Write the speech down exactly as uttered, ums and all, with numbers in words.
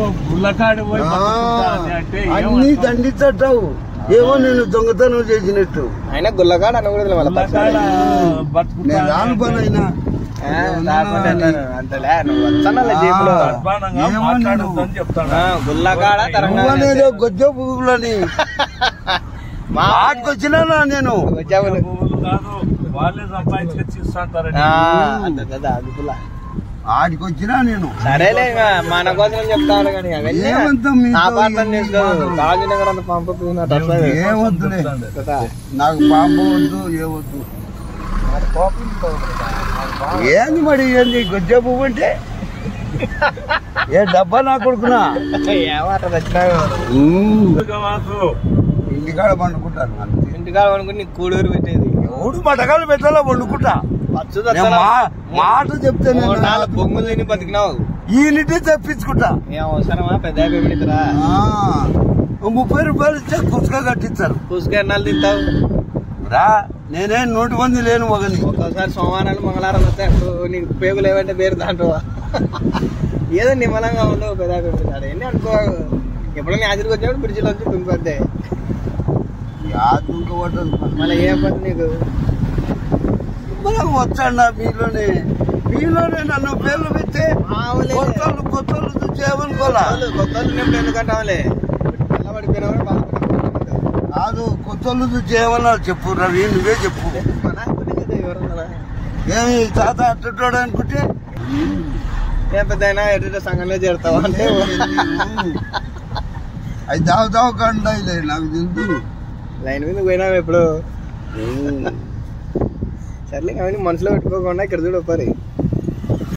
అన్ని దండించట్టావు ఏమో నేను దొంగతనం చేసినట్టు. అయినా గుల్లగాడ అనకూడదు నేను రాను పని అయినా గుల్లగాడ గొజ్జ పువ్వులని ఆటకొచ్చినా నేను ఆడికొచ్చినా నేను సరేలే మన కోసం చెప్తాను కానీ రాజనగర్ అంత పంపుతున్నా ఏమొద్దులే నాకు పాంపు వద్దు ఏవద్దు. ఏంది మరి ఏంది గొజ్జ పువ్వు అంటే ఏ డబ్బా నా కొడుకున్నా ఇంటికాడ పండుకుంటాను. ఇంటికాడ పండుకుని నీకు కూడూరు పెట్టేది మూడు పటకాలు పెట్టాలా వండుకుంటా. మాట చెప్తే బొంగులు తిని బతికినావు ఈ నింటి తెప్పించుకుంటా. ఏం అవసరమా పెద్ద పెడతారా? ముప్పై రూపాయలు ఇచ్చే కుసుక కట్టిస్తారు. కుసుక ఎన్నాళ్ళు తింటావు రా నేనే నోటి మంది లేను ఒకని. ఒక్కోసారి సోమవారాలు మంగళవారం వస్తే నీకు పేగులు ఏమంటే పేరు దాంట్లో ఏదో నిమ్మలంగా ఉండవు పెద్ద పెడతాడు. ఎన్ని అనుకో ఎప్పుడైనా హాజరుకి వచ్చినప్పుడు బ్రిడ్జిలో వచ్చి తుంపద్దే మళ్ళీ ఏం పని నీకు వచ్చాడా మీలోనే మీలోనే నన్ను పేర్లు పెట్టి కొత్తలు కొత్తలు చేయమనుకోలే. కొత్తలు ఎందుకంటావులే పడిపోయినా కాదు కొత్తలు చేయమన్నా చెప్పు రవి నువ్వే చెప్పు. ఏమి తాత అట్టోడు అనుకుంటే ఏం పెద్ద అయినా ఎటు సంఘంలో చేరుతావు అంటే అది దావు దావు కండాయిలే నాకు తెలుసు. లైన్ మీద పోయినావు ఎప్పుడు సర్లే కానీ మనసులో పెట్టుకోకుండా ఇక్కడ చూడ పరి